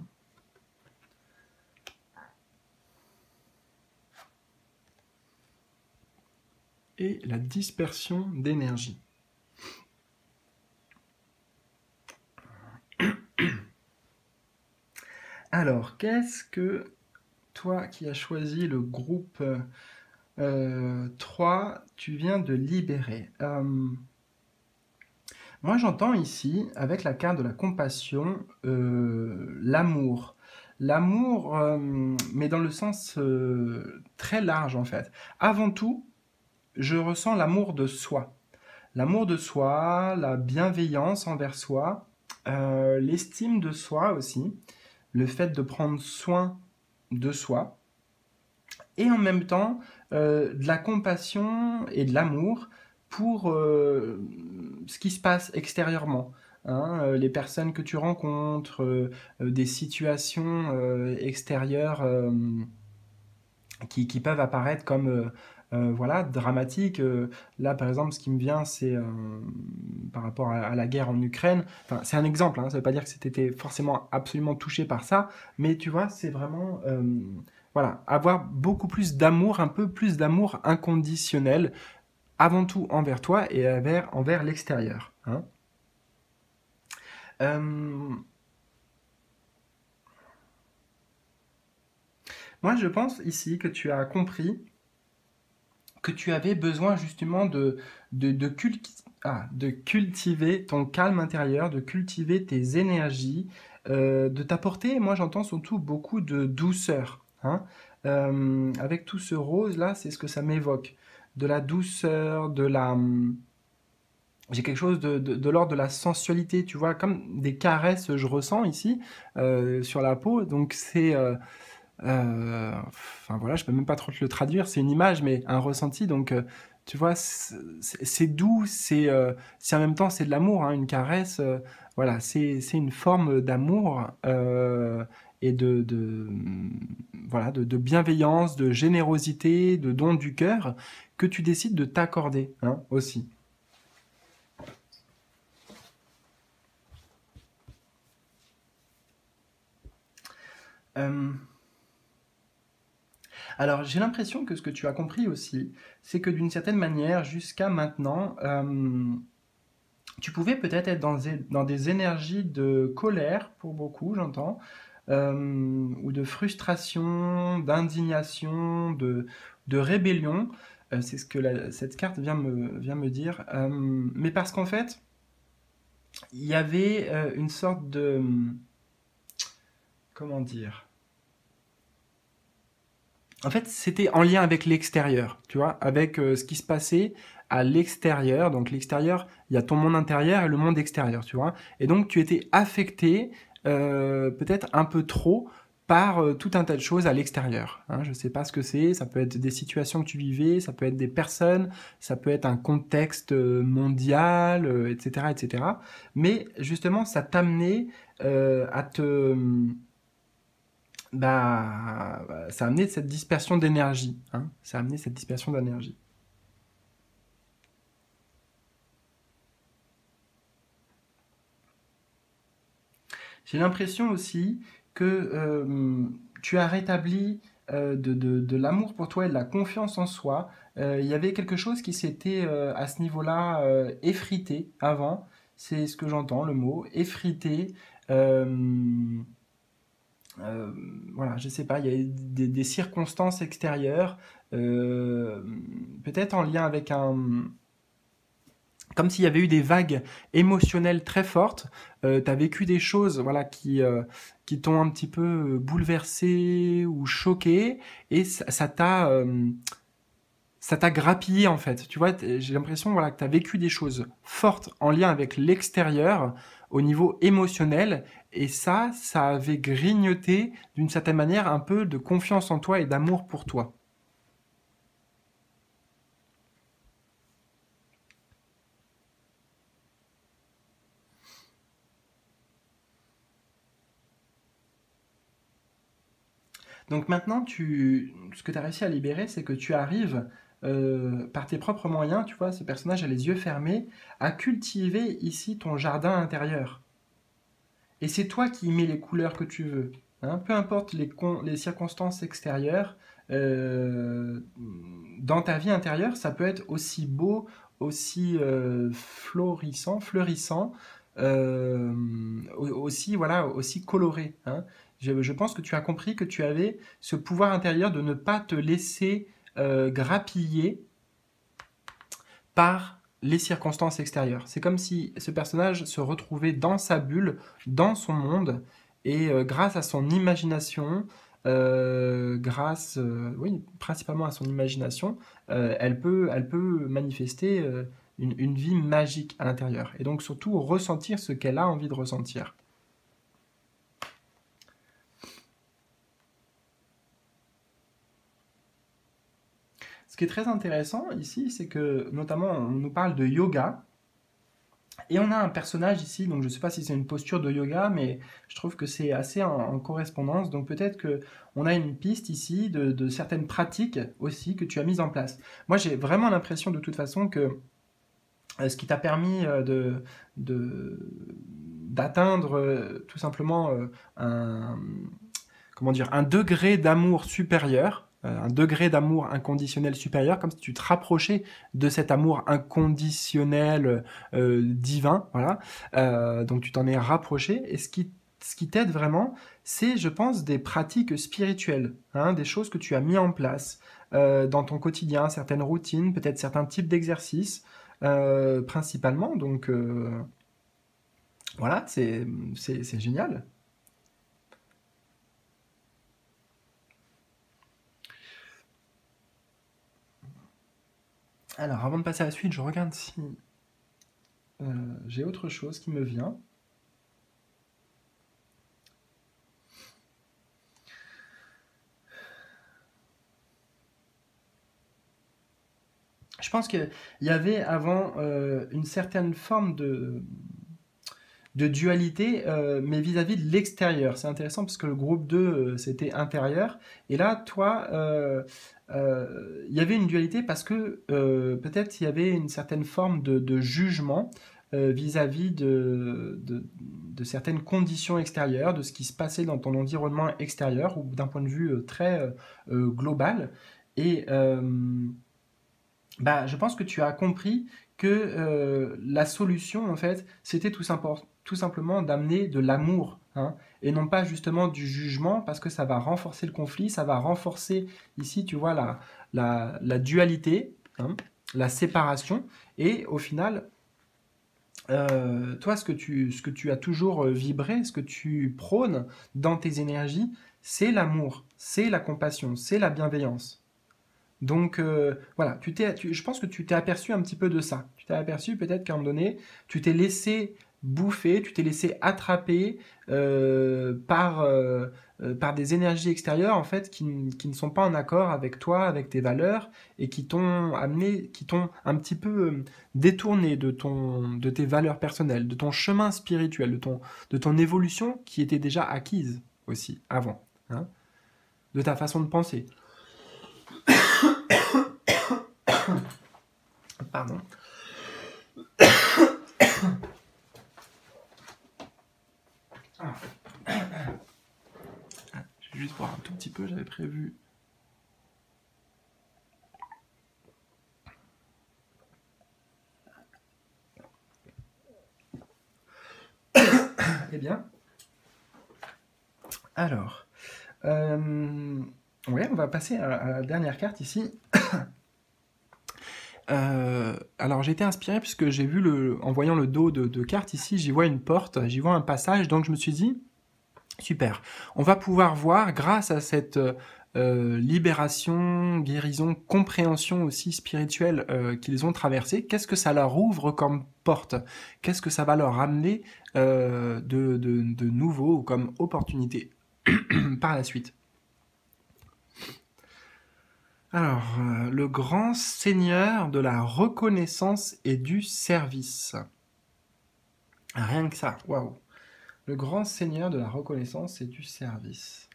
Et la dispersion d'énergie. Alors, qu'est-ce que toi qui as choisi le groupe euh, trois, tu viens de libérer? euh, Moi, j'entends ici, avec la carte de la compassion, euh, l'amour. L'amour, euh, mais dans le sens euh, très large, en fait. Avant tout, je ressens l'amour de soi. L'amour de soi, la bienveillance envers soi, euh, l'estime de soi aussi, le fait de prendre soin de soi, et en même temps, euh, de la compassion et de l'amour pour euh, ce qui se passe extérieurement. Hein, euh, les personnes que tu rencontres, euh, euh, des situations euh, extérieures euh, qui, qui peuvent apparaître comme euh, euh, voilà, dramatiques. Euh, là, par exemple, ce qui me vient, c'est euh, par rapport à, à la guerre en Ukraine. Enfin, c'est un exemple, hein, ça ne veut pas dire que c'était forcément absolument touché par ça, mais tu vois, c'est vraiment euh, voilà, avoir beaucoup plus d'amour, un peu plus d'amour inconditionnel, avant tout envers toi et envers, envers l'extérieur. Hein. Euh, moi, je pense ici que tu as compris que tu avais besoin justement de, de, de, culti- ah, de cultiver ton calme intérieur, de cultiver tes énergies, euh, de t'apporter, moi j'entends surtout beaucoup de douceur. Hein. Euh, avec tout ce rose-là, c'est ce que ça m'évoque. De la douceur, de la... hum, j'ai quelque chose de, de, de l'ordre de la sensualité, tu vois, comme des caresses je ressens ici euh, sur la peau. Donc c'est... euh, euh, enfin voilà, je peux même pas trop te le traduire, c'est une image, mais un ressenti. Donc, euh, tu vois, c'est c'est doux, c'est euh, c'est en même temps c'est de l'amour, hein, une caresse. Euh, voilà, c'est c'est une forme d'amour euh, et de, de voilà de, de bienveillance, de générosité, de don du cœur que tu décides de t'accorder, hein, aussi. Euh, alors, j'ai l'impression que ce que tu as compris aussi, c'est que d'une certaine manière, jusqu'à maintenant, euh, tu pouvais peut-être être dans des, dans des énergies de colère, pour beaucoup, j'entends, euh, ou de frustration, d'indignation, de, de rébellion. Euh, c'est ce que la- cette carte vient me, vient me dire. Euh, mais parce qu'en fait, il y avait euh, une sorte de... Comment dire? En fait, c'était en lien avec l'extérieur, tu vois, avec euh, ce qui se passait à l'extérieur. Donc l'extérieur, il y a ton monde intérieur et le monde extérieur, tu vois. Et donc tu étais affecté euh, peut-être un peu trop par euh, tout un tas de choses à l'extérieur. Hein. Je ne sais pas ce que c'est, ça peut être des situations que tu vivais, ça peut être des personnes, ça peut être un contexte euh, mondial, euh, et cetera, et cetera. Mais justement, ça t'amenait euh, à te bah, bah, ça a amené cette dispersion d'énergie. Hein. Ça a amené cette dispersion d'énergie. J'ai l'impression aussi que euh, tu as rétabli euh, de, de- de l'amour pour toi et de la confiance en soi. Euh, il y avait quelque chose qui s'était euh, à ce niveau-là euh, effrité avant. C'est ce que j'entends, le mot effrité. Euh, euh, voilà, je sais pas, il y a des, des circonstances extérieures, euh, peut-être en lien avec un, comme s'il y avait eu des vagues émotionnelles très fortes. Euh, tu as vécu des choses, voilà, qui, euh, qui t'ont un petit peu bouleversé ou choqué, et ça ça t'a euh, ça t'a grappillé en fait. Tu vois, t- j'ai l'impression, voilà, que tu as vécu des choses fortes en lien avec l'extérieur au niveau émotionnel, et ça, ça avait grignoté d'une certaine manière un peu de confiance en toi et d'amour pour toi. Donc maintenant, tu, ce que tu as réussi à libérer, c'est que tu arrives, euh, par tes propres moyens, tu vois, ce personnage a les yeux fermés, à cultiver ici ton jardin intérieur. Et c'est toi qui y mets les couleurs que tu veux. Hein. Peu importe les, con- les circonstances extérieures, euh, dans ta vie intérieure, ça peut être aussi beau, aussi euh, florissant, fleurissant, euh, au- aussi, voilà, aussi coloré. Hein. Je, je pense que tu as compris que tu avais ce pouvoir intérieur de ne pas te laisser euh, grappiller par les circonstances extérieures. C'est comme si ce personnage se retrouvait dans sa bulle, dans son monde, et euh, grâce à son imagination, euh, grâce, euh, oui, principalement à son imagination, euh, elle peut, elle peut manifester euh, une, une vie magique à l'intérieur. Et donc surtout ressentir ce qu'elle a envie de ressentir. Ce qui est très intéressant ici, c'est que notamment on nous parle de yoga. Et on a un personnage ici, donc je ne sais pas si c'est une posture de yoga, mais je trouve que c'est assez en, en correspondance. Donc peut-être que on a une piste ici de, de certaines pratiques aussi que tu as mises en place. Moi, j'ai vraiment l'impression de toute façon que euh, ce qui t'a permis euh, de, de- d'atteindre euh, tout simplement euh, un, comment dire, un degré d'amour supérieur, euh, un degré d'amour inconditionnel supérieur, comme si tu te rapprochais de cet amour inconditionnel euh, divin, voilà. Euh, donc tu t'en es rapproché, et ce qui ce qui t'aide vraiment, c'est, je pense, des pratiques spirituelles, hein, des choses que tu as mis en place euh, dans ton quotidien, certaines routines, peut-être certains types d'exercices, euh, principalement. Donc euh, voilà, c'est c'est c'est génial. Alors, avant de passer à la suite, je regarde si Euh, j'ai autre chose qui me vient. Je pense qu'il y avait avant euh, une certaine forme de, de dualité, euh, mais vis-à-vis de l'extérieur. C'est intéressant parce que le groupe deux, euh, c'était intérieur. Et là, toi, euh, euh, il y avait une dualité parce que euh, peut-être il y avait une certaine forme de, de jugement euh, vis-à-vis de, de, de certaines conditions extérieures, de ce qui se passait dans ton environnement extérieur, ou d'un point de vue euh, très euh, euh, global. Et, euh, bah, je pense que tu as compris que euh, la solution, en fait, c'était tout, simpor- tout simplement d'amener de l'amour, hein, et non pas justement du jugement, parce que ça va renforcer le conflit, ça va renforcer ici, tu vois, la, la, la dualité, hein, la séparation, et au final, euh, toi, ce que tu, ce que tu as toujours euh, vibré, ce que tu prônes dans tes énergies, c'est l'amour, c'est la compassion, c'est la bienveillance. Donc euh, voilà, tu t'es, tu- je pense que tu t'es aperçu un petit peu de ça. Tu t'es aperçu peut-être qu'à un moment donné, tu t'es laissé bouffer, tu t'es laissé attraper euh, par, euh, euh, par des énergies extérieures en fait qui, n- qui ne sont pas en accord avec toi, avec tes valeurs, et qui t'ont amené, qui t'ont un petit peu euh, détourné de ton, de tes valeurs personnelles, de ton chemin spirituel, de ton, de ton évolution qui était déjà acquise aussi avant, hein, de ta façon de penser. Pardon. juste voir un tout petit peu, j'avais prévu. Eh bien, alors, euh, ouais, on va passer à, à la dernière carte ici. Euh, alors j'ai été inspiré puisque j'ai vu, le, en voyant le dos de, de carte ici, j'y vois une porte, j'y vois un passage, donc je me suis dit, super, on va pouvoir voir grâce à cette euh, libération, guérison, compréhension aussi spirituelle euh, qu'ils ont traversée, qu'est-ce que ça leur ouvre comme porte, qu'est-ce que ça va leur amener euh, de, de, de nouveau comme opportunité par la suite. Alors, euh, le grand seigneur de la reconnaissance et du service. Rien que ça, waouh. Le grand seigneur de la reconnaissance et du service.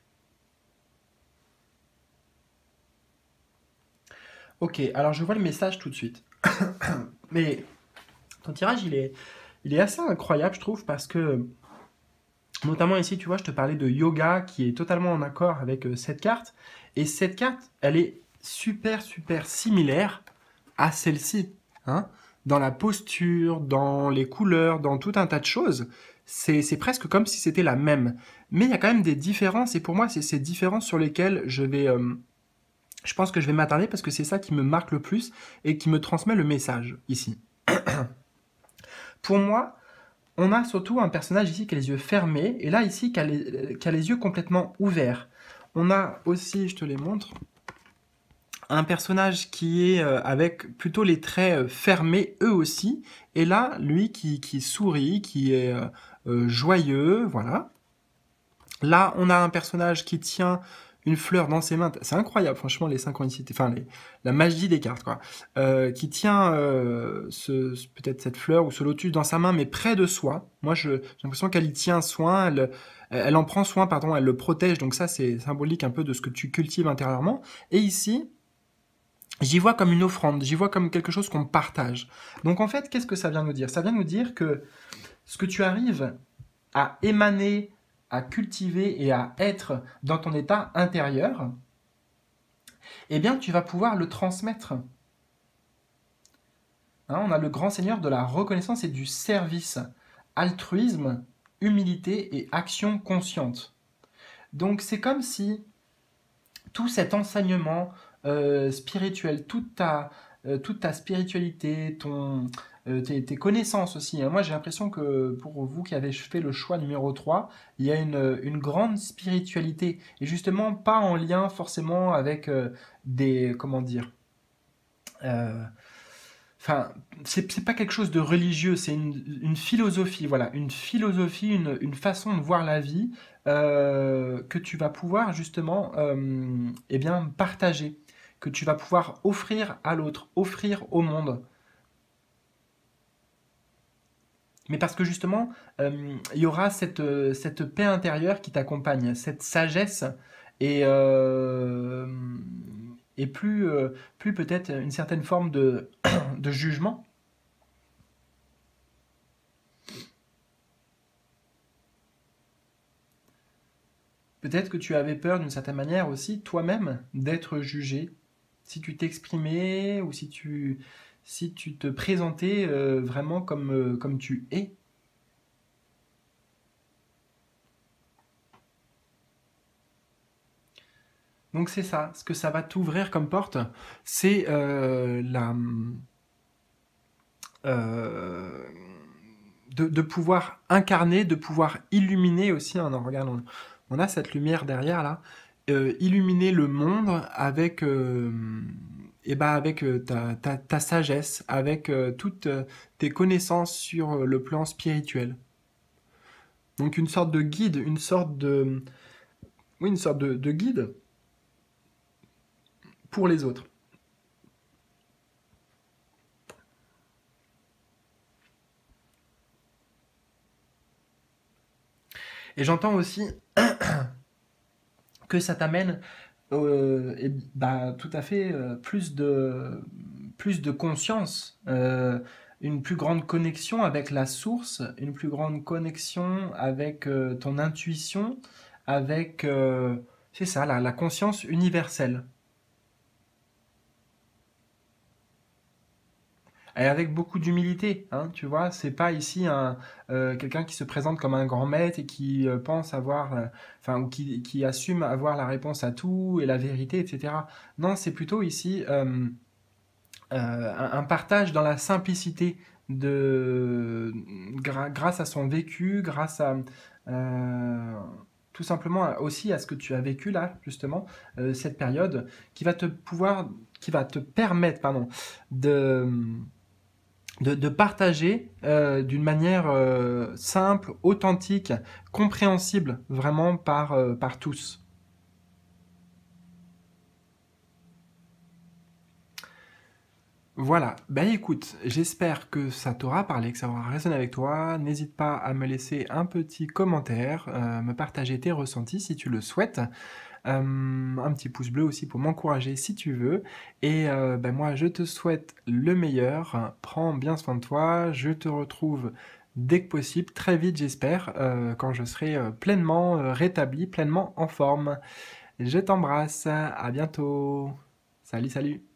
Ok, alors je vois le message tout de suite. Mais ton tirage, il est, il est assez incroyable, je trouve, parce que, notamment ici, tu vois, je te parlais de yoga qui est totalement en accord avec euh, cette carte. Et cette carte, elle est super, super similaire à celle-ci. Hein, dans la posture, dans les couleurs, dans tout un tas de choses. C'est presque comme si c'était la même. Mais il y a quand même des différences, et pour moi, c'est ces différences sur lesquelles je vais... Euh, je pense que je vais m'attarder parce que c'est ça qui me marque le plus et qui me transmet le message ici. Pour moi, on a surtout un personnage ici qui a les yeux fermés, et là ici qui a les, qui a les yeux complètement ouverts. On a aussi, je te les montre, un personnage qui est euh, avec plutôt les traits euh, fermés eux aussi, et là, lui qui, qui sourit, qui est euh, euh, joyeux, voilà. Là, on a un personnage qui tient une fleur dans ses mains, c'est incroyable, franchement, les synchronicités, enfin, les, la magie des cartes, quoi. Euh, qui tient euh, ce, peut-être cette fleur ou ce lotus dans sa main, mais près de soi. Moi, j'ai l'impression qu'elle y tient soin, elle, elle en prend soin, pardon, elle le protège, donc ça, c'est symbolique un peu de ce que tu cultives intérieurement. Et ici, j'y vois comme une offrande, j'y vois comme quelque chose qu'on partage. Donc en fait, qu'est-ce que ça vient nous dire? Ça vient nous dire que ce que tu arrives à émaner, à cultiver et à être dans ton état intérieur, eh bien tu vas pouvoir le transmettre. Hein, on a le grand seigneur de la reconnaissance et du service, altruisme, humilité et action consciente. Donc c'est comme si tout cet enseignement euh, spirituel, toute ta, euh, toute ta spiritualité, ton, euh, tes, tes connaissances aussi. Hein. Moi, j'ai l'impression que pour vous qui avez fait le choix numéro trois, il y a une, une grande spiritualité. Et justement, pas en lien forcément avec euh, des... Comment dire euh, Enfin, c'est c'est pas quelque chose de religieux, c'est une, une philosophie, voilà, une philosophie, une, une façon de voir la vie euh, que tu vas pouvoir justement euh, eh bien, partager, que tu vas pouvoir offrir à l'autre, offrir au monde. Mais parce que justement, euh, il y aura cette, euh, cette paix intérieure qui t'accompagne, cette sagesse et, euh, et plus, euh, plus peut-être une certaine forme de, de jugement. Peut-être que tu avais peur d'une certaine manière aussi, toi-même, d'être jugé. Si tu t'exprimais ou si tu, si tu te présentais euh, vraiment comme, euh, comme tu es. Donc c'est ça, ce que ça va t'ouvrir comme porte, c'est euh, la... euh, de, de pouvoir incarner, de pouvoir illuminer aussi, hein, non, regarde, on, on a cette lumière derrière là, euh, illuminer le monde avec, euh, eh ben avec euh, ta, ta, ta sagesse, avec euh, toutes euh, tes connaissances sur euh, le plan spirituel. Donc une sorte de guide, une sorte de, oui, une sorte de, de guide pour les autres. Et j'entends aussi que ça t'amène euh, et, bah, tout à fait euh, plus, de, plus de conscience, euh, une plus grande connexion avec la source, une plus grande connexion avec euh, ton intuition, avec euh, C'est ça, la, la conscience universelle. Et avec beaucoup d'humilité, hein, tu vois, c'est pas ici un euh, quelqu'un qui se présente comme un grand maître et qui euh, pense avoir, euh, enfin, ou qui, qui assume avoir la réponse à tout et la vérité, et cetera. Non, c'est plutôt ici euh, euh, un, un partage dans la simplicité de gra- grâce à son vécu, grâce à euh, tout simplement aussi à ce que tu as vécu là, justement, euh, cette période, qui va te pouvoir, qui va te permettre, pardon, de de, de partager euh, d'une manière euh, simple, authentique, compréhensible vraiment par, euh, par tous. Voilà, ben écoute, j'espère que ça t'aura parlé, que ça aura résonné avec toi. N'hésite pas à me laisser un petit commentaire, euh, me partager tes ressentis si tu le souhaites. Euh, un petit pouce bleu aussi pour m'encourager si tu veux. Et euh, ben moi, je te souhaite le meilleur. Prends bien soin de toi. Je te retrouve dès que possible, très vite j'espère, euh, quand je serai euh, pleinement euh, rétabli, pleinement en forme. Je t'embrasse. À bientôt. Salut, salut.